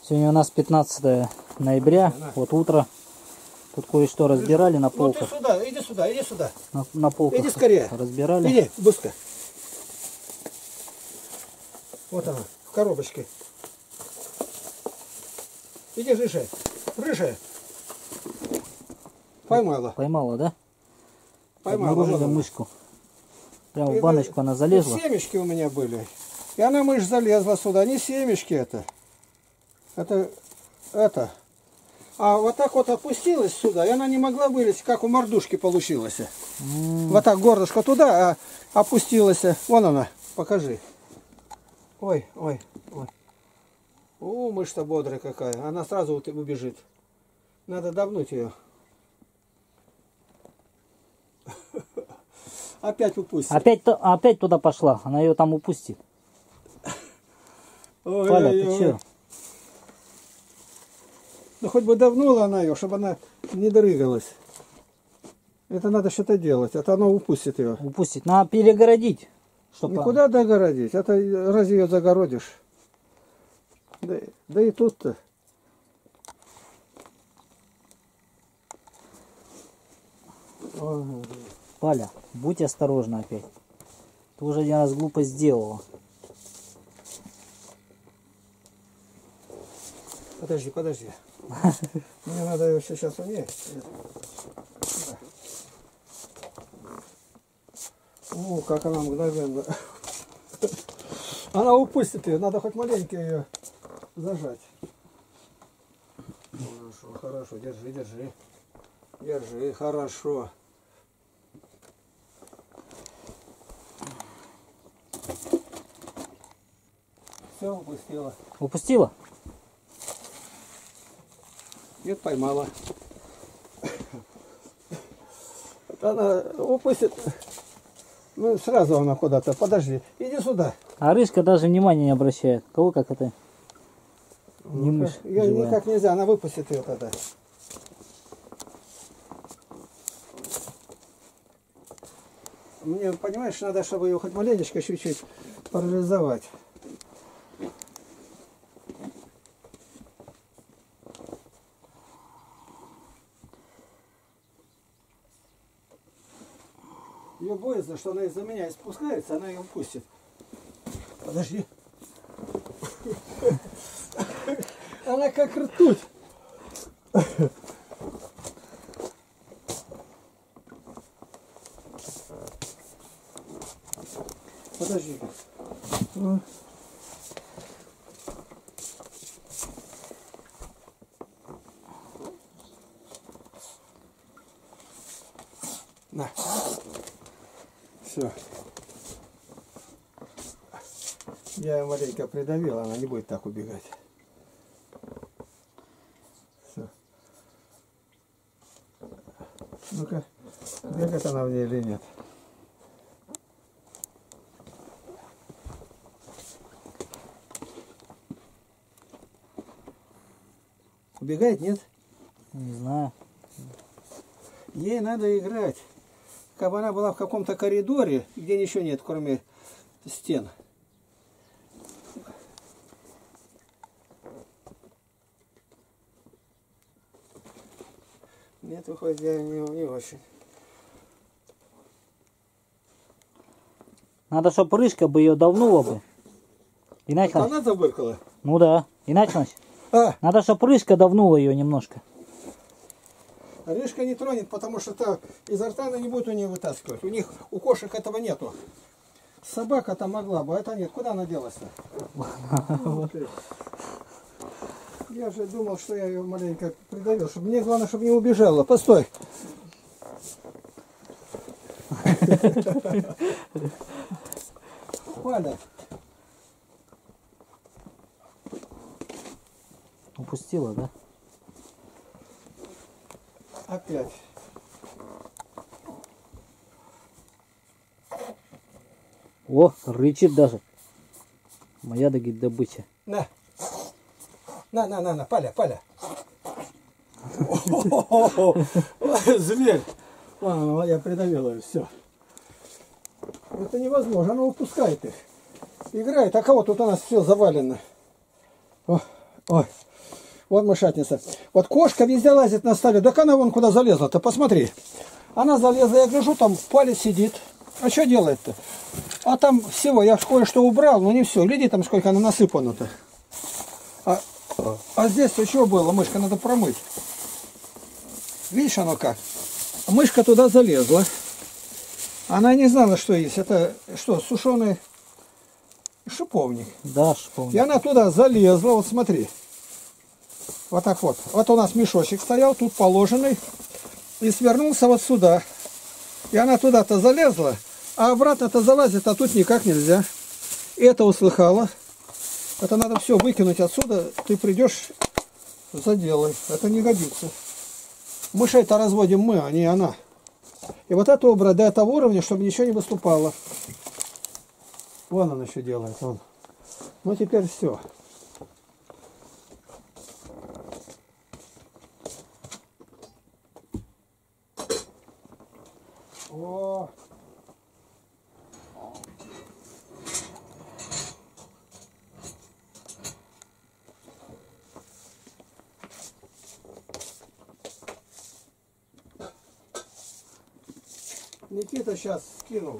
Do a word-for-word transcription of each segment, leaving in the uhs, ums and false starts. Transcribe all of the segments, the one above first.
Сегодня у нас пятнадцатое ноября, вот утро. Тут кое-что разбирали на полках. Ну ты сюда, иди сюда, иди сюда. На, на полках иди скорее. разбирали. Иди, быстро. Вот она, в коробочке. Иди, рыжая. Рыжая. Поймала. Поймала, да? Поймала. Обнаружили вот мышку. Прямо и в баночку она залезла. Семечки у меня были. И она, мышь, залезла сюда. Не семечки это. Это, это. А вот так вот опустилась сюда, и она не могла вылезть, как у мордушки получилось. Mm. Вот так горлышко туда, а опустилась. Вон она, покажи. Ой, ой, ой. О, мышь-то бодрая какая. Она сразу вот убежит. Надо давнуть ее. Опять упустит. Опять, опять туда пошла. Она ее там упустит. Ой, Валя, ой, ты ой. че? Ну хоть бы давнула она ее, чтобы она не дрыгалась. Это надо что-то делать, а то она упустит ее. Упустить. Надо перегородить. Чтобы... Никуда догородить. Это разве ее загородишь? Да, да и тут-то. Валя, будь осторожна опять. Ты уже один раз глупость сделала. Подожди, подожди. Мне надо ее сейчас унять. О, как она мгновенно. Она упустит ее, надо хоть маленько ее зажать. Хорошо, хорошо, держи, держи. Держи, хорошо. Все, упустила. Упустила? Нет, поймала. Она упустит. Ну, сразу она куда-то. Подожди, иди сюда. А рыжка даже внимания не обращает. Кого как это? Не Ну, мышь ее живая. никак нельзя, она выпустит ее тогда. Мне, понимаешь, надо, чтобы ее хоть маленечко чуть-чуть парализовать. Ее боится, что она из-за меня спускается, она ее упустит. Подожди. Она как ртуть. Подожди. На. Все. Я ее маленько придавил, она не будет так убегать. Все. Ну-ка, бегает она в ней или нет? Убегает, нет? Не знаю. Ей надо играть. Как бы она была в каком-то коридоре, где ничего нет, кроме стен. Нет, выходит, я не, не очень. Надо, чтобы рыжка бы ее давнула бы. Иначе... Она забыркала? Ну да. Иначе... А. Надо, чтобы рыжка давнула ее немножко. Рыжка не тронет, потому что та изо рта она не будет у нее вытаскивать. У них, у кошек этого нету. Собака-то могла бы, а это нет. Куда она делась-то? Я же думал, что я ее маленько придавил. Чтобы мне главное, чтобы не убежала. Постой. Валя. Упустила, да? Опять. О, рычит даже. Моя добыча. На. На, на, на, на, Паля, Паля. Зверь. Ладно, я придавил ее, все. Это невозможно, она упускает их. Играет, а кого тут у нас все завалено? О, Ой, вот мышатница. Вот кошка везде лазит на столе. Так она вон куда залезла-то, посмотри. Она залезла, я гляжу, там палец сидит. А что делает-то? А там всего, я кое-что убрал, но не все. Гляди, там сколько она насыпана-то. А, а здесь еще было, мышка, надо промыть. Видишь, оно как? Мышка туда залезла. Она не знала, что есть. Это что, сушеный шиповник. Да, шиповник. И она туда залезла, вот смотри. Вот так вот. Вот у нас мешочек стоял, тут положенный. И свернулся вот сюда. И она туда-то залезла, а обратно-то залазит, а тут никак нельзя. И это услыхала. Это надо все выкинуть отсюда. Ты придешь, заделай. Это не годится. Мышей-то разводим мы, а не она. И вот это убрать до этого уровня, чтобы ничего не выступало. Вон она еще делает. Вон. Ну теперь все. О! Никита сейчас скинул.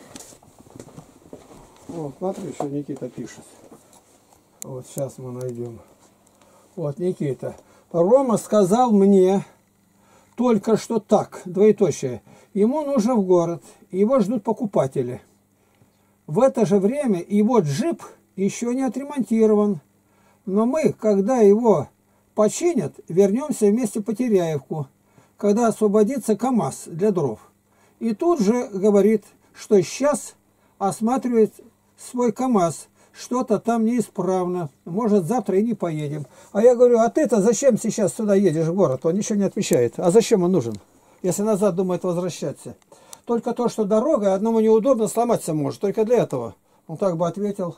Вот, смотри, что Никита пишет. Вот сейчас мы найдем. Вот, Никита. Рома сказал мне только что так, двоеточие. Ему нужно в город, его ждут покупатели. В это же время его джип еще не отремонтирован. Но мы, когда его починят, вернемся вместе по Теряевку, когда освободится КАМАЗ для дров. И тут же говорит, что сейчас осматривает свой КАМАЗ, что-то там неисправно, может завтра и не поедем. А я говорю, а ты-то зачем сейчас сюда едешь в город? Он ничего не отвечает. А зачем он нужен, если назад думает возвращаться? Только то, что дорога, одному неудобно, сломаться может, только для этого. Он так бы ответил.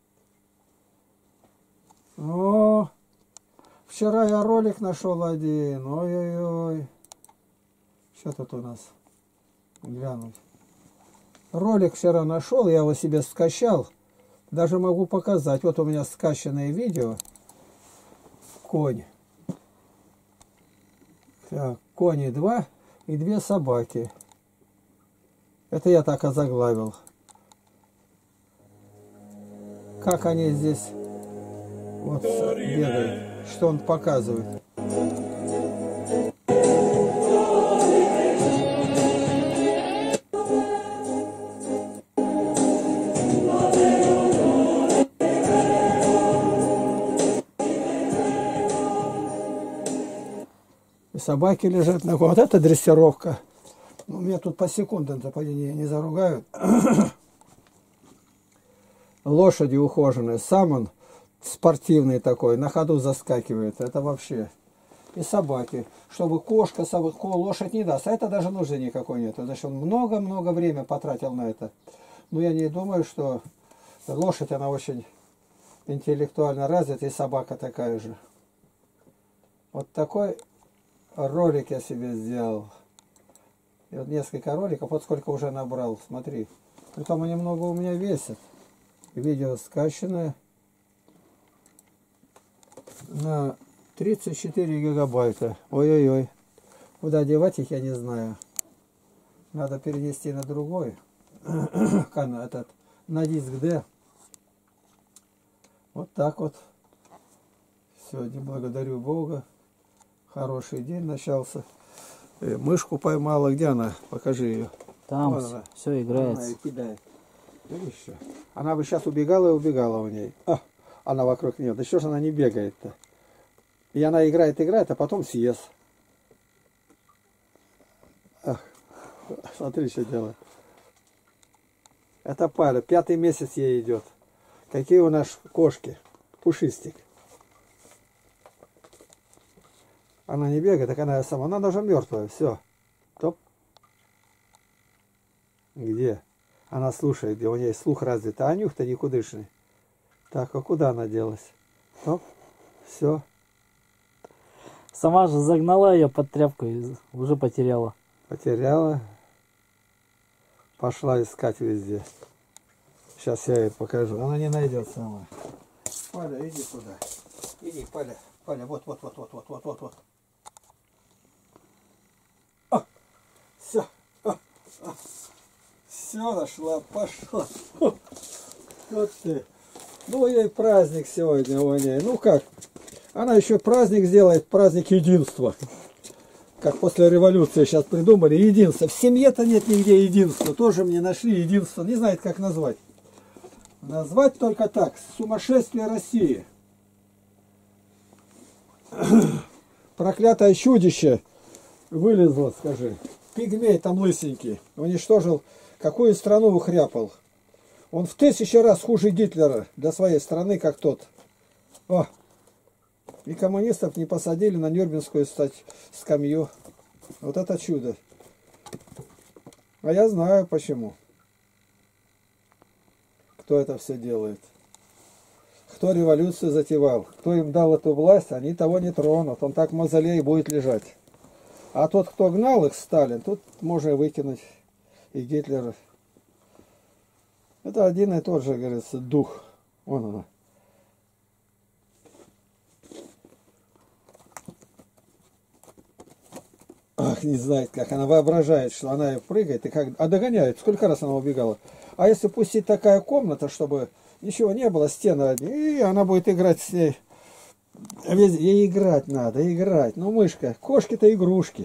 О, вчера я ролик нашел один, ой-ой-ой. Что тут у нас? Глянуть. Ролик вчера нашел, я его себе скачал. Даже могу показать. Вот у меня скачанное видео. Конь. Так, кони два и две собаки. Это я так озаглавил. Как они здесь вот бегают. Что он показывает. Собаки лежат на... Вот это дрессировка. У меня тут по секундам-то не, не заругают. Лошади ухоженные. Сам он спортивный такой, на ходу заскакивает. Это вообще. И собаки. Чтобы кошка, собака, лошадь не даст. А это даже нужды никакой нет. Значит, он много-много времени потратил на это. Но я не думаю, что лошадь, она очень интеллектуально развита, и собака такая же. Вот такой... ролик я себе сделал. И вот несколько роликов, вот сколько уже набрал, смотри. Притом они много у меня весят. Видео скачанное на тридцать четыре гигабайта. Ой-ой-ой. Куда девать их, я не знаю. Надо перенести на другой. Этот, на диск D. Вот так вот. Сегодня благодарю Бога. Хороший день начался. Э, мышку поймала. Где она? Покажи ее. Там вон она. все играет. Она и кидает. Видишь, что? Она бы сейчас убегала и убегала у ней. А, она вокруг нее. Да что ж она не бегает-то? И она играет, играет, а потом съест. Ах, смотри, что делает. Это Паля. Пятый месяц ей идет. Какие у нас кошки. Пушистик. Она не бегает, так она сама. Она даже мертвая. Все. Топ. Где? Она слушает, где у нее слух развит. А нюх-то никудышный. Так, а куда она делась? Топ. Все. Сама же загнала ее под тряпку и уже потеряла. Потеряла. Пошла искать везде. Сейчас я ей покажу. Она не найдет сама. Валя, иди туда. Иди, Паля, Паля, вот, вот, вот, вот, вот, вот, вот, вот. А, все, а, а. Все нашла, пошла. Вот ты. Ну, ей праздник сегодня у ней. Ну как? Она еще праздник сделает, праздник единства. Как после революции сейчас придумали, единство. В семье-то нет нигде единства. Тоже мне нашли единство. Не знает, как назвать. Назвать только так. Сумасшествие России. Проклятое чудище вылезло, скажи. Пигмей там лысенький. Уничтожил. Какую страну ухряпал. Он в тысячу раз хуже Гитлера для своей страны, как тот. О! И коммунистов не посадили на Нюрнбергскую скамью. Вот это чудо. А я знаю почему. Кто это все делает. Кто революцию затевал. Кто им дал эту власть, они того не тронут. Он так в мавзолее будет лежать. А тот, кто гнал их, Сталин, тут можно выкинуть. И Гитлера. Это один и тот же, говорится, дух. Вон она. Ах, не знает как. Она воображает, что она прыгает и как... А догоняет. Сколько раз она убегала. А если пустить такая комната, чтобы ничего не было, стены одни, и она будет играть с ней. Ей играть надо, играть. Ну, мышка, кошки-то игрушки.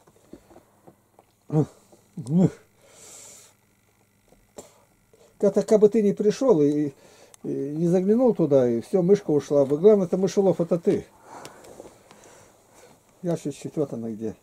Это как бы ты не пришел и, и не заглянул туда, и все, мышка ушла бы. Главное, это мышелов, это ты. Я чуть-чуть, вот она где.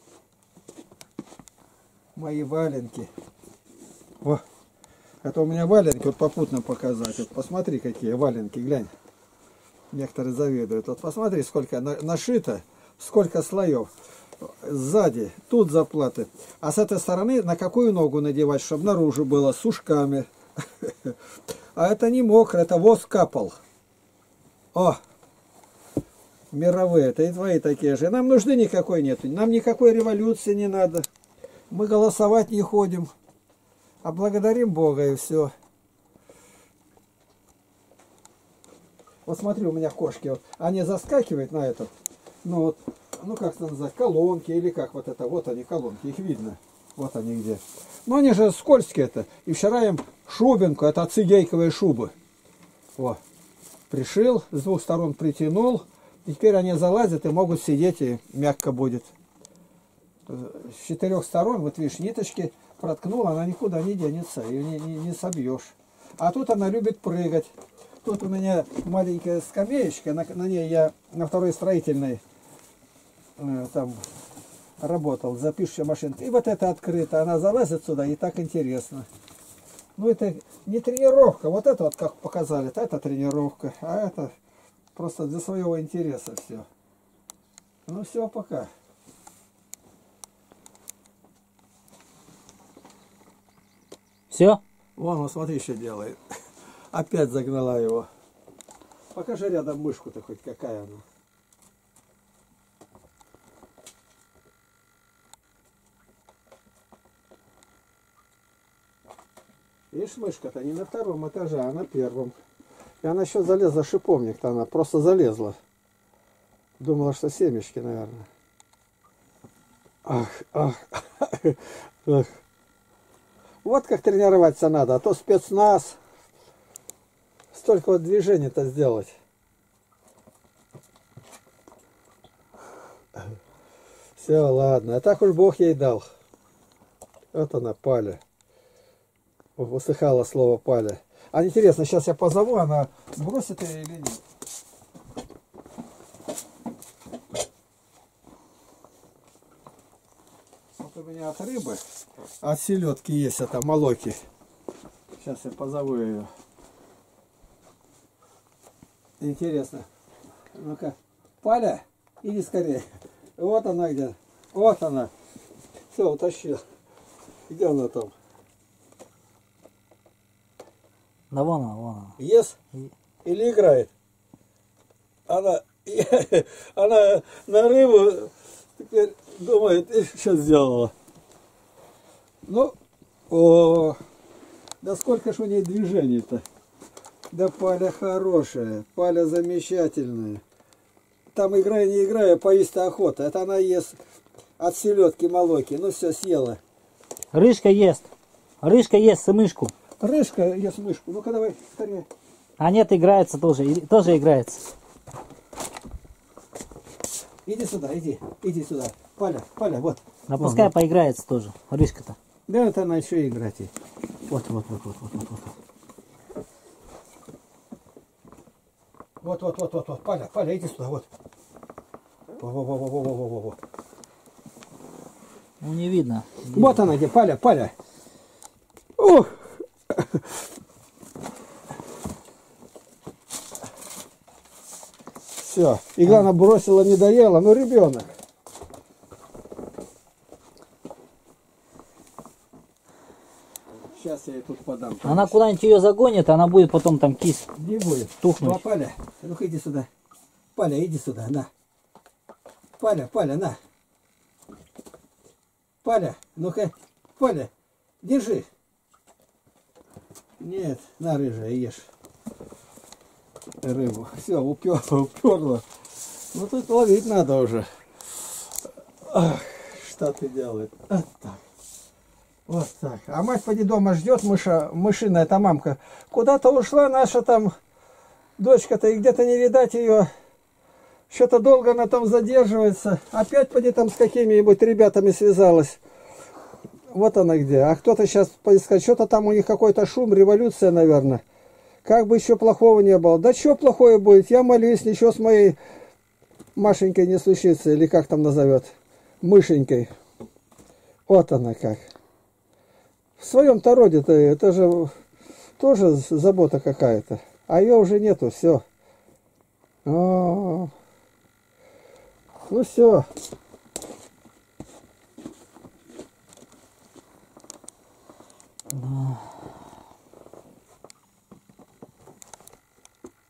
Мои валенки. О, это у меня валенки, вот попутно показать. Вот посмотри, какие валенки, глянь. Некоторые завидуют. Вот посмотри, сколько на, нашито, сколько слоев. Сзади, тут заплаты. А с этой стороны на какую ногу надевать, чтобы наружу было, с ушками. А это не мокро, это воск капал. О! Мировые, это и твои такие же. Нам нужды никакой нету. Нам никакой революции не надо. Мы голосовать не ходим. А благодарим Бога и все. Вот смотри, у меня кошки. Вот, они заскакивают на этот. Ну вот, ну как это назвать, колонки или как вот это. Вот они, колонки, их видно. Вот они где. Но они же скользкие-то. И вчера им шубинку, это цигейковые шубы. Вот. Пришил, с двух сторон притянул. И теперь они залазят и могут сидеть, и мягко будет. С четырех сторон, вот видишь, ниточки проткнула, она никуда не денется, ее не, не, не собьешь. А тут она любит прыгать. Тут у меня маленькая скамеечка, на, на ней я на второй строительной э, там работал, за пишущей машинкой. И вот это открыто, она залазит сюда, и так интересно. Ну это не тренировка, вот это вот как показали, это тренировка, а это просто для своего интереса все. Ну все, пока. Все? Вон, он, смотри, что делает. Опять загнала его. Покажи рядом мышку-то хоть какая она. Видишь, мышка-то не на втором этаже, а на первом. И она еще залезла, шиповник-то она просто залезла. Думала, что семечки, наверное. Ах, ах, ах. Вот как тренироваться надо, а то спецназ. Столько вот движений-то сделать. Все, ладно. А так уж Бог ей дал. Вот она, Паля. Высыхало слово Паля. А интересно, сейчас я позову, она бросит ее или нет? Вот у меня от рыбы, от селедки есть это, молоки. Сейчас я позову ее. Интересно. Ну-ка, Паля, иди скорее. Вот она где. Вот она. Все, утащил. Где она там? Да вон она, вон она. Ест? Или играет? Она, она на рыбу теперь думает, что сделала. Ну, о, да сколько ж у ней движений-то. Да Паля хорошая, Паля замечательная. там играя, не играя, поесть-то охота. Это она ест от селедки молоки. Ну все, съела. Рыжка ест. Рыжка ест мышку. Рыжка ест мышку. Ну-ка давай, скорее. А нет, играется тоже. И- Тоже играется. Иди сюда, иди. Иди сюда. Паля, Паля, вот. Да пускай вот. поиграется тоже. Рыжка-то. Да, это она еще играть. ей. Вот, вот, вот, вот, вот, вот, вот. Вот, вот, вот, вот, вот. Паля, Паля, иди сюда, вот. Во-во-во-во-во-во-во-во. Ну не видно. Вот она где, Паля, Паля. Ух! Все. И главное, бросила, не доела. Ну, ребенок. Сейчас я ей тут подам. Она куда-нибудь ее загонит, она будет потом там кис. Не будет. Тухнуть. Ну, а Паля, ну-ка иди сюда. Паля, иди сюда, на. Паля, Паля, на. Паля, ну-ка. Паля, держи. Нет, на, рыжая, ешь рыбу. Все, упер, уперла. Ну тут ловить надо уже. Ах, что ты делаешь? Вот так. Вот так. А мать поди дома ждет, мыша, мышиная эта мамка. Куда-то ушла наша там дочка-то, и где-то не видать ее. Что-то долго она там задерживается. Опять поди там с какими-нибудь ребятами связалась. Вот она где. А кто-то сейчас поискать. Что-то там у них какой-то шум, революция, наверное. Как бы еще плохого не было. Да что плохое будет? Я молюсь, ничего с моей Машенькой не случится. Или как там назовет? Мышенькой. Вот она как. В своем-то роде-то это же тоже забота какая-то. А ее уже нету, все. Ну все. Да.